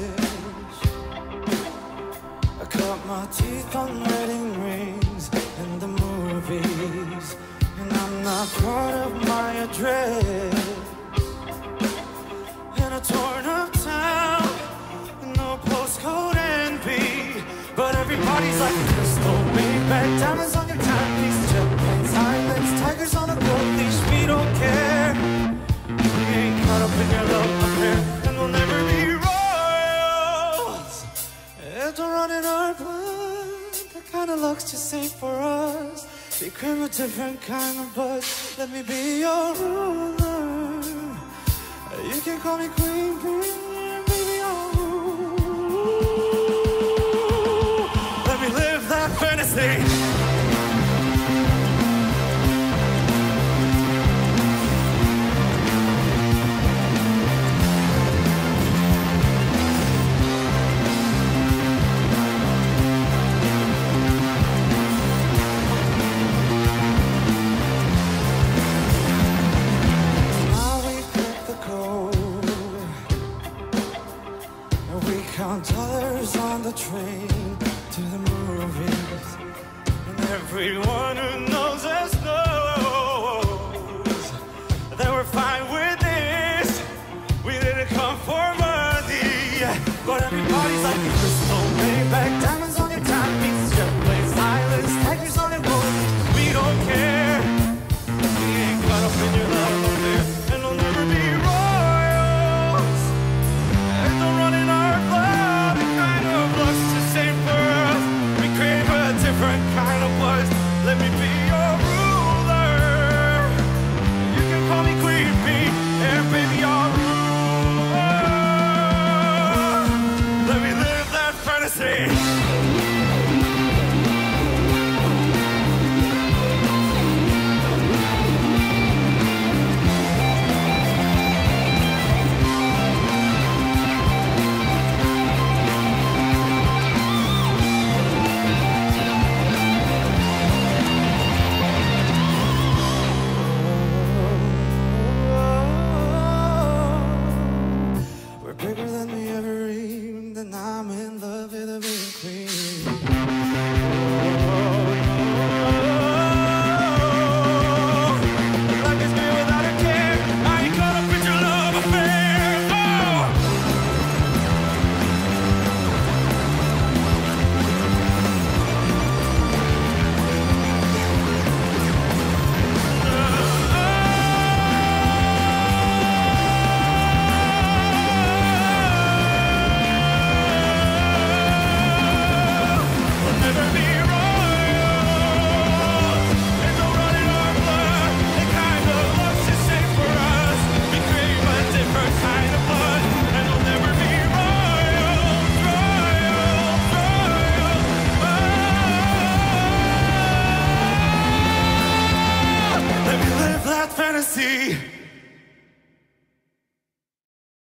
I cut my teeth on wedding rings and the movies, and I'm not proud of my address. In a torn up town, no postcode envy, but everybody's like crystal Maybach, diamonds on your timepiece, jet planes, islands, tigers on a gold leash. We don't care. We ain't caught up in your love affair, and we'll never be royals. It don't run in our blood. That kind of luck's just ain't for us. We crave a different kind of buzz. Let me be your ruler. You can call me queen, baby, I'll rule. Let me live that fantasy. Count dollars on the train to the movies, and everyone who knows us knows that we're fine with this. We didn't come for money, but everybody's like crystal Maybach, diamonds on your timepiece, jet planes, islands, tigers on your gold. We don't care. We ain't caught up in your love affair, and we'll never be royals. And don't run in our blood. Different kind of buzz. Let me be your ruler. You can call me Queen Bee, and baby I'll rule. Let me live that fantasy. Bigger than we ever dreamed, and I'm in love with a big queen. Life is good without a care. I ain't caught up with your love affair. Fantasy.